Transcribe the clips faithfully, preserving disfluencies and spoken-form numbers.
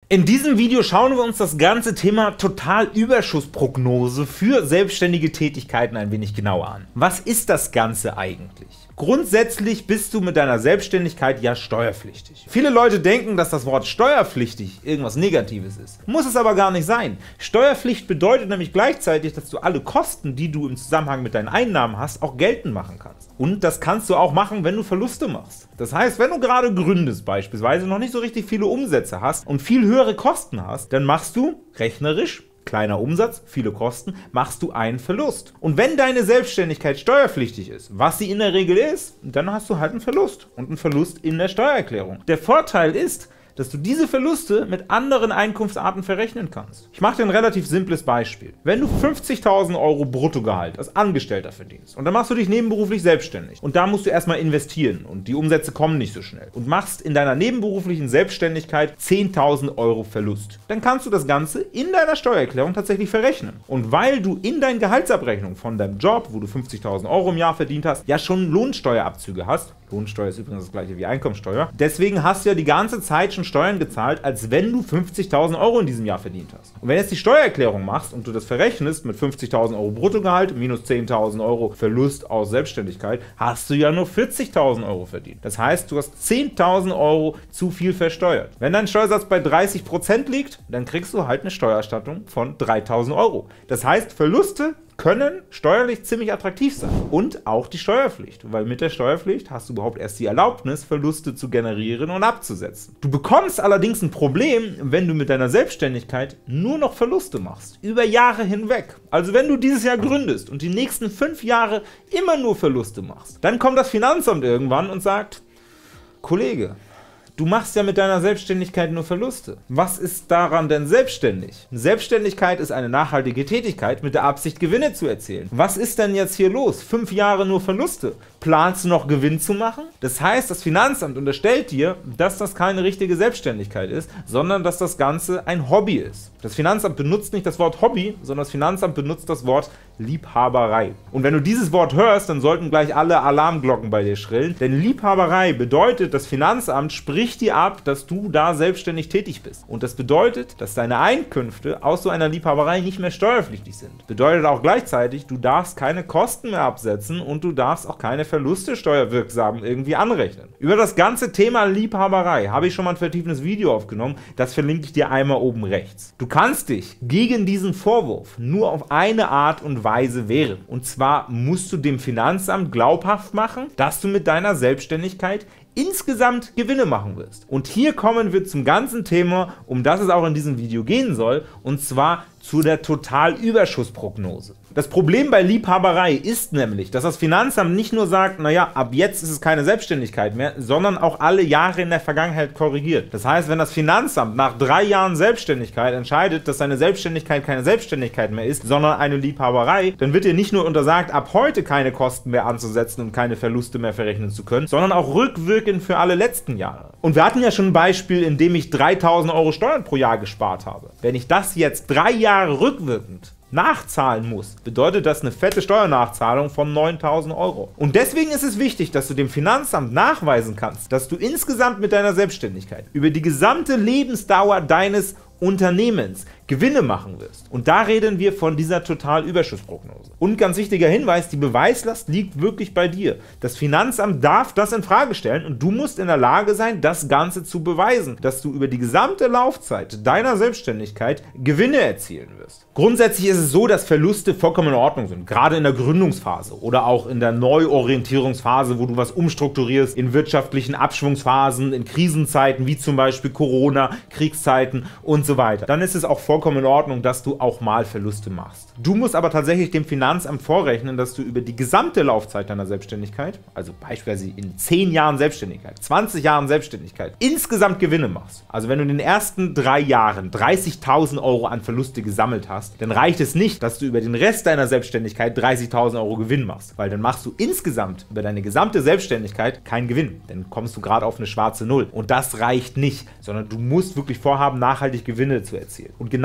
In diesem Video schauen wir uns das ganze Thema Totalüberschussprognose für selbstständige Tätigkeiten ein wenig genauer an. Was ist das Ganze eigentlich? Grundsätzlich bist du mit deiner Selbstständigkeit ja steuerpflichtig. Viele Leute denken, dass das Wort steuerpflichtig irgendwas Negatives ist. Muss es aber gar nicht sein. Steuerpflicht bedeutet nämlich gleichzeitig, dass du alle Kosten, die du im Zusammenhang mit deinen Einnahmen hast, auch geltend machen kannst. Und das kannst du auch machen, wenn du Verluste machst. Das heißt, wenn du gerade gründest beispielsweise, noch nicht so richtig viele Umsätze hast und viel höhere Kosten hast, dann machst du rechnerisch, kleiner Umsatz, viele Kosten, machst du einen Verlust. Und wenn deine Selbstständigkeit steuerpflichtig ist, was sie in der Regel ist, dann hast du halt einen Verlust und einen Verlust in der Steuererklärung. Der Vorteil ist, dass du diese Verluste mit anderen Einkunftsarten verrechnen kannst. Ich mache dir ein relativ simples Beispiel. Wenn du fünfzigtausend Euro Bruttogehalt als Angestellter verdienst und dann machst du dich nebenberuflich selbstständig und da musst du erstmal investieren und die Umsätze kommen nicht so schnell und machst in deiner nebenberuflichen Selbstständigkeit zehntausend Euro Verlust, dann kannst du das Ganze in deiner Steuererklärung tatsächlich verrechnen. Und weil du in deinen Gehaltsabrechnungen von deinem Job, wo du fünfzigtausend Euro im Jahr verdient hast, ja schon Lohnsteuerabzüge hast, Lohnsteuer ist übrigens das gleiche wie Einkommensteuer, deswegen hast du ja die ganze Zeit schon Steuern gezahlt, als wenn du fünfzigtausend Euro in diesem Jahr verdient hast. Und wenn du jetzt die Steuererklärung machst und du das verrechnest mit fünfzigtausend Euro Bruttogehalt minus zehntausend Euro Verlust aus Selbstständigkeit, hast du ja nur vierzigtausend Euro verdient. Das heißt, du hast zehntausend Euro zu viel versteuert. Wenn dein Steuersatz bei dreißig Prozent liegt, dann kriegst du halt eine Steuererstattung von dreitausend Euro. Das heißt, Verluste können steuerlich ziemlich attraktiv sein. Und auch die Steuerpflicht, weil mit der Steuerpflicht hast du überhaupt erst die Erlaubnis, Verluste zu generieren und abzusetzen. Du bekommst allerdings ein Problem, wenn du mit deiner Selbstständigkeit nur noch Verluste machst, über Jahre hinweg. Also wenn du dieses Jahr gründest und die nächsten fünf Jahre immer nur Verluste machst, dann kommt das Finanzamt irgendwann und sagt, Kollege, du machst ja mit deiner Selbstständigkeit nur Verluste. Was ist daran denn selbstständig? Selbstständigkeit ist eine nachhaltige Tätigkeit mit der Absicht, Gewinne zu erzielen. Was ist denn jetzt hier los? Fünf Jahre nur Verluste. Planst du noch Gewinn zu machen? Das heißt, das Finanzamt unterstellt dir, dass das keine richtige Selbstständigkeit ist, sondern dass das Ganze ein Hobby ist. Das Finanzamt benutzt nicht das Wort Hobby, sondern das Finanzamt benutzt das Wort Liebhaberei. Und wenn du dieses Wort hörst, dann sollten gleich alle Alarmglocken bei dir schrillen, denn Liebhaberei bedeutet, das Finanzamt spricht dir ab, dass du da selbstständig tätig bist. Und das bedeutet, dass deine Einkünfte aus so einer Liebhaberei nicht mehr steuerpflichtig sind. Bedeutet auch gleichzeitig, du darfst keine Kosten mehr absetzen und du darfst auch keine Verluste steuerwirksam irgendwie anrechnen. Über das ganze Thema Liebhaberei habe ich schon mal ein vertiefendes Video aufgenommen, das verlinke ich dir einmal oben rechts. Du kannst dich gegen diesen Vorwurf nur auf eine Art und Weise wehren. Und zwar musst du dem Finanzamt glaubhaft machen, dass du mit deiner Selbstständigkeit insgesamt Gewinne machen wirst. Und hier kommen wir zum ganzen Thema, um das es auch in diesem Video gehen soll, und zwar zu der Totalüberschussprognose. Das Problem bei Liebhaberei ist nämlich, dass das Finanzamt nicht nur sagt, naja, ab jetzt ist es keine Selbstständigkeit mehr, sondern auch alle Jahre in der Vergangenheit korrigiert. Das heißt, wenn das Finanzamt nach drei Jahren Selbstständigkeit entscheidet, dass seine Selbstständigkeit keine Selbstständigkeit mehr ist, sondern eine Liebhaberei, dann wird dir nicht nur untersagt, ab heute keine Kosten mehr anzusetzen und keine Verluste mehr verrechnen zu können, sondern auch rückwirkend für alle letzten Jahre. Und wir hatten ja schon ein Beispiel, in dem ich dreitausend Euro Steuern pro Jahr gespart habe. Wenn ich das jetzt drei Jahre rückwirkend nachzahlen muss, bedeutet das eine fette Steuernachzahlung von neuntausend Euro. Und deswegen ist es wichtig, dass du dem Finanzamt nachweisen kannst, dass du insgesamt mit deiner Selbstständigkeit über die gesamte Lebensdauer deines Unternehmens Gewinne machen wirst. Und da reden wir von dieser Totalüberschussprognose. Und ganz wichtiger Hinweis, die Beweislast liegt wirklich bei dir. Das Finanzamt darf das in Frage stellen und du musst in der Lage sein, das Ganze zu beweisen, dass du über die gesamte Laufzeit deiner Selbstständigkeit Gewinne erzielen wirst. Grundsätzlich ist es so, dass Verluste vollkommen in Ordnung sind, gerade in der Gründungsphase oder auch in der Neuorientierungsphase, wo du was umstrukturierst, in wirtschaftlichen Abschwungsphasen, in Krisenzeiten wie zum Beispiel Corona, Kriegszeiten und so weiter. Dann ist es auch vollkommen in Ordnung, dass du auch mal Verluste machst. Du musst aber tatsächlich dem Finanzamt vorrechnen, dass du über die gesamte Laufzeit deiner Selbstständigkeit, also beispielsweise in zehn Jahren Selbstständigkeit, zwanzig Jahren Selbstständigkeit, insgesamt Gewinne machst. Also wenn du in den ersten drei Jahren dreißigtausend Euro an Verluste gesammelt hast, dann reicht es nicht, dass du über den Rest deiner Selbstständigkeit dreißigtausend Euro Gewinn machst, weil dann machst du insgesamt über deine gesamte Selbstständigkeit keinen Gewinn. Dann kommst du gerade auf eine schwarze Null. Und das reicht nicht, sondern du musst wirklich vorhaben, nachhaltig Gewinne zu erzielen. Und genau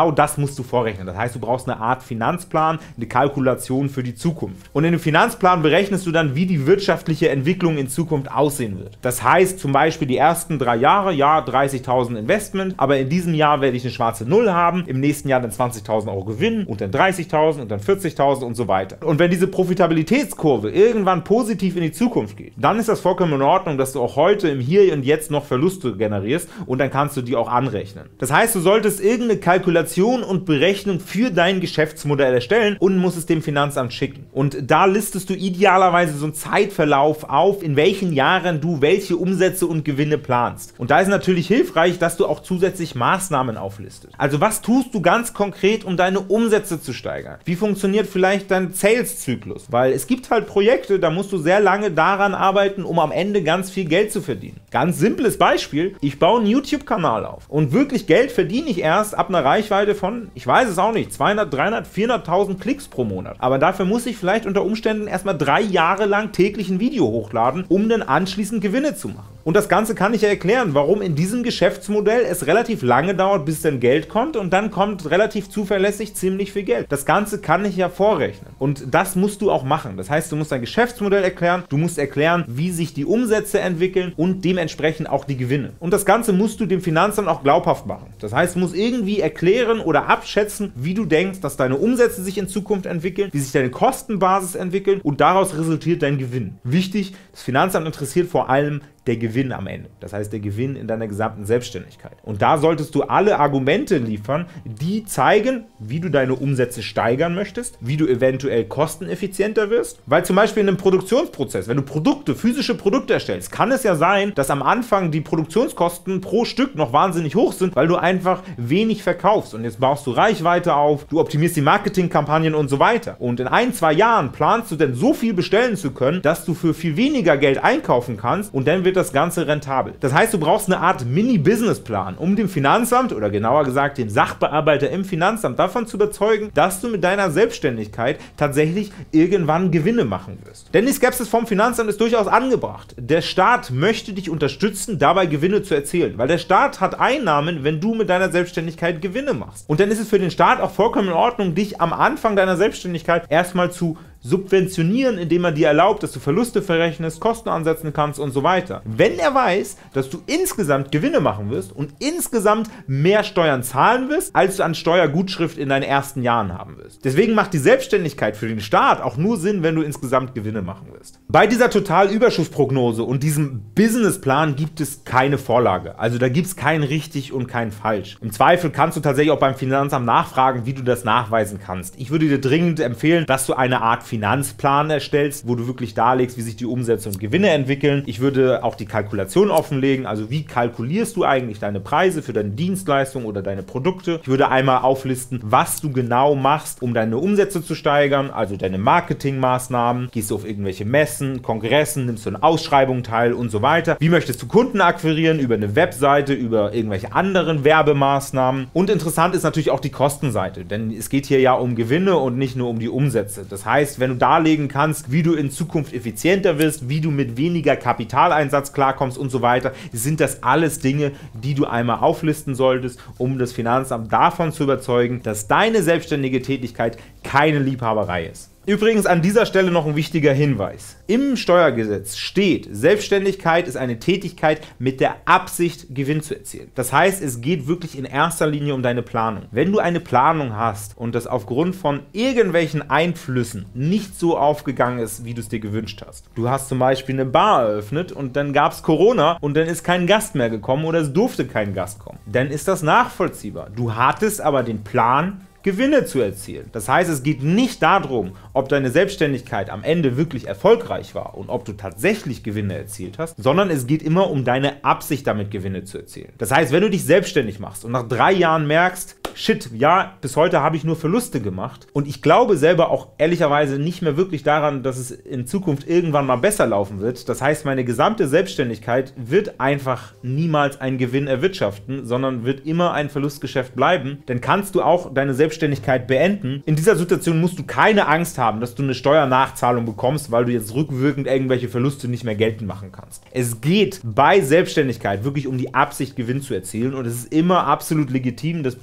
genau das musst du vorrechnen. Das heißt, du brauchst eine Art Finanzplan, eine Kalkulation für die Zukunft. Und in dem Finanzplan berechnest du dann, wie die wirtschaftliche Entwicklung in Zukunft aussehen wird. Das heißt zum Beispiel die ersten drei Jahre, ja, dreißigtausend Investment, aber in diesem Jahr werde ich eine schwarze Null haben, im nächsten Jahr dann zwanzigtausend Euro Gewinn und dann dreißigtausend und dann vierzigtausend und so weiter. Und wenn diese Profitabilitätskurve irgendwann positiv in die Zukunft geht, dann ist das vollkommen in Ordnung, dass du auch heute im Hier und Jetzt noch Verluste generierst und dann kannst du die auch anrechnen. Das heißt, du solltest irgendeine Kalkulation und Berechnung für dein Geschäftsmodell erstellen und musst es dem Finanzamt schicken. Und da listest du idealerweise so einen Zeitverlauf auf, in welchen Jahren du welche Umsätze und Gewinne planst. Und da ist natürlich hilfreich, dass du auch zusätzlich Maßnahmen auflistest. Also was tust du ganz konkret, um deine Umsätze zu steigern? Wie funktioniert vielleicht dein Sales-Zyklus? Weil es gibt halt Projekte, da musst du sehr lange daran arbeiten, um am Ende ganz viel Geld zu verdienen. Ganz simples Beispiel, ich baue einen YouTube-Kanal auf und wirklich Geld verdiene ich erst ab einer Reichweite von, ich weiß es auch nicht, zweihundert, dreihundert, vierhunderttausend Klicks pro Monat. Aber dafür muss ich vielleicht unter Umständen erstmal drei Jahre lang täglich ein Video hochladen, um dann anschließend Gewinne zu machen. Und das Ganze kann ich ja erklären, warum in diesem Geschäftsmodell es relativ lange dauert, bis dann Geld kommt und dann kommt relativ zuverlässig ziemlich viel Geld. Das Ganze kann ich ja vorrechnen und das musst du auch machen. Das heißt, du musst dein Geschäftsmodell erklären, du musst erklären, wie sich die Umsätze entwickeln und dementsprechend auch die Gewinne. Und das Ganze musst du dem Finanzamt auch glaubhaft machen. Das heißt, du musst irgendwie erklären oder abschätzen, wie du denkst, dass deine Umsätze sich in Zukunft entwickeln, wie sich deine Kostenbasis entwickeln und daraus resultiert dein Gewinn. Wichtig, das Finanzamt interessiert vor allem der Gewinn am Ende. Das heißt, der Gewinn in deiner gesamten Selbstständigkeit. Und da solltest du alle Argumente liefern, die zeigen, wie du deine Umsätze steigern möchtest, wie du eventuell kosteneffizienter wirst. Weil zum Beispiel in einem Produktionsprozess, wenn du Produkte, physische Produkte erstellst, kann es ja sein, dass am Anfang die Produktionskosten pro Stück noch wahnsinnig hoch sind, weil du einfach wenig verkaufst. Und jetzt baust du Reichweite auf, du optimierst die Marketingkampagnen und so weiter. Und in ein, zwei Jahren planst du dann so viel bestellen zu können, dass du für viel weniger Geld einkaufen kannst und dann wird das Ganze rentabel. Das heißt, du brauchst eine Art Mini-Businessplan, um dem Finanzamt oder genauer gesagt dem Sachbearbeiter im Finanzamt davon zu überzeugen, dass du mit deiner Selbstständigkeit tatsächlich irgendwann Gewinne machen wirst. Denn die Skepsis vom Finanzamt ist durchaus angebracht. Der Staat möchte dich unterstützen, dabei Gewinne zu erzielen, weil der Staat hat Einnahmen, wenn du mit deiner Selbstständigkeit Gewinne machst. Und dann ist es für den Staat auch vollkommen in Ordnung, dich am Anfang deiner Selbstständigkeit erstmal zu subventionieren, indem er dir erlaubt, dass du Verluste verrechnest, Kosten ansetzen kannst und so weiter. Wenn er weiß, dass du insgesamt Gewinne machen wirst und insgesamt mehr Steuern zahlen wirst, als du an Steuergutschrift in deinen ersten Jahren haben wirst. Deswegen macht die Selbstständigkeit für den Staat auch nur Sinn, wenn du insgesamt Gewinne machen wirst. Bei dieser Totalüberschussprognose und diesem Businessplan gibt es keine Vorlage. Also da gibt es kein richtig und kein falsch. Im Zweifel kannst du tatsächlich auch beim Finanzamt nachfragen, wie du das nachweisen kannst. Ich würde dir dringend empfehlen, dass du eine Art Finanzplan erstellst, wo du wirklich darlegst, wie sich die Umsätze und Gewinne entwickeln. Ich würde auch die Kalkulation offenlegen, also wie kalkulierst du eigentlich deine Preise für deine Dienstleistung oder deine Produkte. Ich würde einmal auflisten, was du genau machst, um deine Umsätze zu steigern, also deine Marketingmaßnahmen. Gehst du auf irgendwelche Messen, Kongressen, nimmst du an Ausschreibungen teil und so weiter. Wie möchtest du Kunden akquirieren? Über eine Webseite, über irgendwelche anderen Werbemaßnahmen. Und interessant ist natürlich auch die Kostenseite, denn es geht hier ja um Gewinne und nicht nur um die Umsätze. Das heißt, wenn du darlegen kannst, wie du in Zukunft effizienter wirst, wie du mit weniger Kapitaleinsatz klarkommst und so weiter, sind das alles Dinge, die du einmal auflisten solltest, um das Finanzamt davon zu überzeugen, dass deine selbstständige Tätigkeit keine Liebhaberei ist. Übrigens an dieser Stelle noch ein wichtiger Hinweis. Im Steuergesetz steht, Selbstständigkeit ist eine Tätigkeit mit der Absicht, Gewinn zu erzielen. Das heißt, es geht wirklich in erster Linie um deine Planung. Wenn du eine Planung hast und das aufgrund von irgendwelchen Einflüssen nicht so aufgegangen ist, wie du es dir gewünscht hast. Du hast zum Beispiel eine Bar eröffnet und dann gab es Corona und dann ist kein Gast mehr gekommen oder es durfte kein Gast kommen. Dann ist das nachvollziehbar. Du hattest aber den Plan, Gewinne zu erzielen. Das heißt, es geht nicht darum, ob deine Selbstständigkeit am Ende wirklich erfolgreich war und ob du tatsächlich Gewinne erzielt hast, sondern es geht immer um deine Absicht, damit Gewinne zu erzielen. Das heißt, wenn du dich selbstständig machst und nach drei Jahren merkst, shit, ja, bis heute habe ich nur Verluste gemacht und ich glaube selber auch ehrlicherweise nicht mehr wirklich daran, dass es in Zukunft irgendwann mal besser laufen wird. Das heißt, meine gesamte Selbstständigkeit wird einfach niemals einen Gewinn erwirtschaften, sondern wird immer ein Verlustgeschäft bleiben. Dann kannst du auch deine Selbstständigkeit beenden. In dieser Situation musst du keine Angst haben, dass du eine Steuernachzahlung bekommst, weil du jetzt rückwirkend irgendwelche Verluste nicht mehr geltend machen kannst. Es geht bei Selbstständigkeit wirklich um die Absicht, Gewinn zu erzielen und es ist immer absolut legitim, dass bestimmte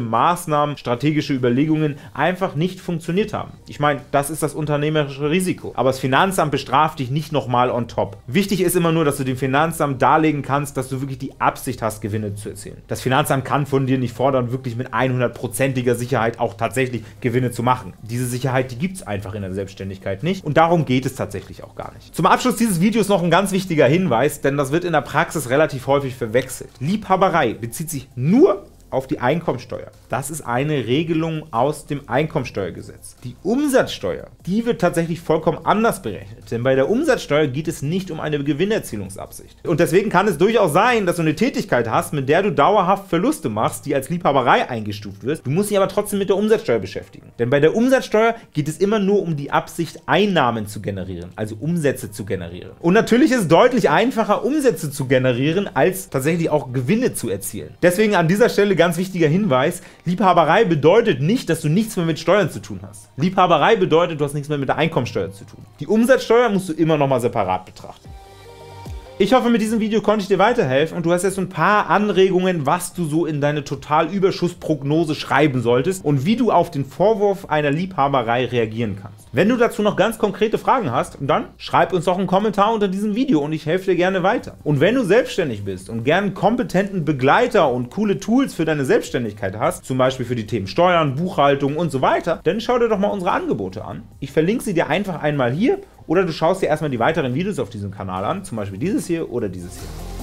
Maßnahmen, strategische Überlegungen einfach nicht funktioniert haben. Ich meine, das ist das unternehmerische Risiko. Aber das Finanzamt bestraft dich nicht nochmal on top. Wichtig ist immer nur, dass du dem Finanzamt darlegen kannst, dass du wirklich die Absicht hast, Gewinne zu erzielen. Das Finanzamt kann von dir nicht fordern, wirklich mit hundertprozentiger Sicherheit auch tatsächlich Gewinne zu machen. Diese Sicherheit, die gibt es einfach in der Selbstständigkeit nicht und darum geht es tatsächlich auch gar nicht. Zum Abschluss dieses Videos noch ein ganz wichtiger Hinweis, denn das wird in der Praxis relativ häufig verwechselt. Liebhaberei bezieht sich nur auf die Einkommensteuer. Das ist eine Regelung aus dem Einkommensteuergesetz. Die Umsatzsteuer, die wird tatsächlich vollkommen anders berechnet, denn bei der Umsatzsteuer geht es nicht um eine Gewinnerzielungsabsicht. Und deswegen kann es durchaus sein, dass du eine Tätigkeit hast, mit der du dauerhaft Verluste machst, die als Liebhaberei eingestuft wird. Du musst dich aber trotzdem mit der Umsatzsteuer beschäftigen. Denn bei der Umsatzsteuer geht es immer nur um die Absicht, Einnahmen zu generieren, also Umsätze zu generieren. Und natürlich ist es deutlich einfacher, Umsätze zu generieren, als tatsächlich auch Gewinne zu erzielen. Deswegen an dieser Stelle ganz wichtiger Hinweis: Liebhaberei bedeutet nicht, dass du nichts mehr mit Steuern zu tun hast. Liebhaberei bedeutet, du hast nichts mehr mit der Einkommensteuer zu tun. Die Umsatzsteuer musst du immer noch mal separat betrachten. Ich hoffe, mit diesem Video konnte ich dir weiterhelfen und du hast jetzt ein paar Anregungen, was du so in deine Totalüberschussprognose schreiben solltest und wie du auf den Vorwurf einer Liebhaberei reagieren kannst. Wenn du dazu noch ganz konkrete Fragen hast, dann schreib uns doch einen Kommentar unter diesem Video und ich helfe dir gerne weiter. Und wenn du selbstständig bist und gern einen kompetenten Begleiter und coole Tools für deine Selbstständigkeit hast, zum Beispiel für die Themen Steuern, Buchhaltung und so weiter, dann schau dir doch mal unsere Angebote an. Ich verlinke sie dir einfach einmal hier. Oder du schaust dir erstmal die weiteren Videos auf diesem Kanal an, zum Beispiel dieses hier oder dieses hier.